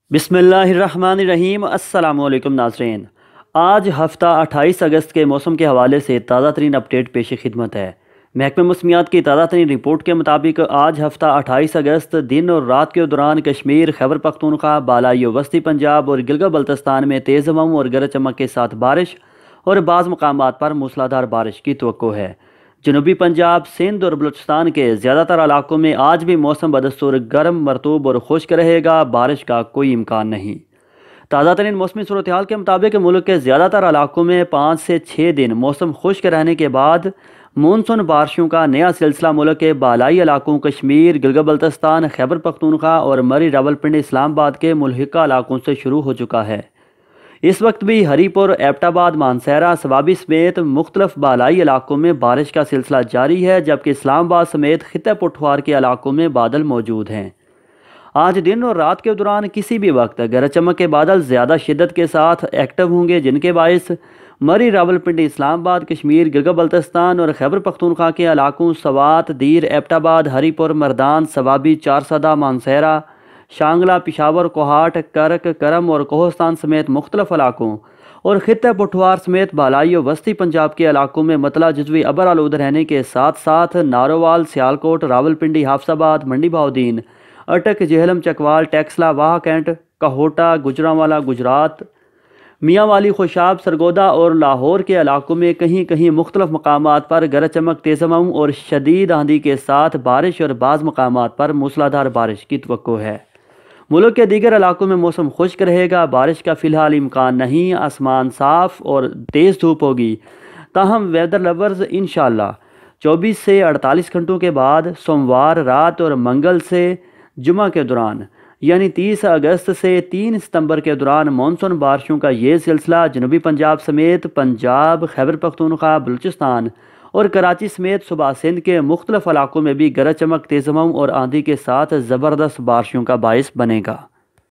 बिस्मिल्लाहिर्रहमानिर्रहीम। अस्सलाम वालेकुम नाज़रीन। आज हफ़्ता 28 अगस्त के मौसम के हवाले से ताज़ा तरीन अपडेट पेश खिदमत है। महकमे मौसमियात की ताज़ा तरीन रिपोर्ट के मुताबिक आज हफ़्ता 28 अगस्त दिन और रात के दौरान कश्मीर, खैबर पख्तूनख्वा, बालाई और वस्ती पंजाब और गिलगित बल्तिस्तान में तेज़ हवाओं और गरज चमक के साथ बारिश और बाज़ मकामात पर मूसलाधार बारिश की तवक्को है। जनूबी पंजाब, सिंध और बलूचिस्तान के ज़्यादातर इलाकों में आज भी मौसम बदस्तूर गर्म, मरतूब और खुश्क रहेगा। बारिश का कोई इम्कान नहीं। ताज़ा तरीन मौसमी सूरत हाल के मुताबिक मुल्क के ज़्यादातर इलाकों में 5 से 6 दिन मौसम खुश्क रहने के बाद मानसून बारिशों का नया सिलसिला मुल्क के बालाई इलाकों कश्मीर, गिलगित बल्तिस्तान, खैबर पख्तूनख्वा और मरी रावलपिंडी इस्लामाबाद के मुल्हिका इलाकों से शुरू हो चुका है। इस वक्त भी हरीपुर, एबटाबाद, मानसहरा, सवाबी समेत मुख्तलिफ बालाई इलाकों में बारिश का सिलसिला जारी है, जबकि इस्लामाबाद समेत खित्ते पुठवार के इलाकों में बादल मौजूद हैं। आज दिन और रात के दौरान किसी भी वक्त गरज चमक के बादल ज़्यादा शिद्दत के साथ एक्टिव होंगे, जिनके बायस मरी रावलपिंडी इस्लामाबाद, कश्मीर, गिलगित बल्तिस्तान और खैबर पख्तूनख्वा के इलाकों सवात, दीर, एबटाबाद, हरीपुर, मरदान, सवाबी, चारसदा, मानसहरा, शांगला, पिशावर, कोहाट, करक, करम और कोहस्तान समेत मुख्तलिफ इलाकों और खित्ते पुठवार समेत बालाई और वस्ती पंजाब के इलाकों में मतला जुज़वी अबर आलूद रहने के साथ साथ नारोवाल, सियालकोट, रावलपिंडी, हाफसाबाद, मंडी बहाउद्दीन, अटक, जेहलम, चकवाल, टेक्सला, वाह कैंट, कहोटा, गुजरांवाला, गुजरात, मियांवाली, खुशाब, सरगोदा और लाहौर के इलाकों में कहीं कहीं मुख्तलिफ मकामात पर गरज चमक, तेज़ हवाओं और शदीद आंधी के साथ बारिश और बाज़ मकामात पर मूसलाधार बारिश की तवक्को है। मुल्क के दीगर इलाकों में मौसम खुश्क रहेगा। बारिश का फ़िलहाल इम्कान नहीं। आसमान साफ़ और तेज़ धूप होगी। ताहम वेदर लवर्स इंशाअल्लाह 24 से 48 घंटों के बाद सोमवार रात और मंगल से जुमा के दौरान यानी 30 अगस्त से 3 सितंबर के दौरान मानसून बारिशों का ये सिलसिला जनूबी पंजाब समेत पंजाब, खैबर पख्तूनख्वा, बलूचिस्तान और कराची समेत सूबा सिंध के मुख्तलिफ इलाकों में भी गरज चमक, तेज़ हवाओं और आंधी के साथ ज़बरदस्त बारिशों का बायस बनेगा।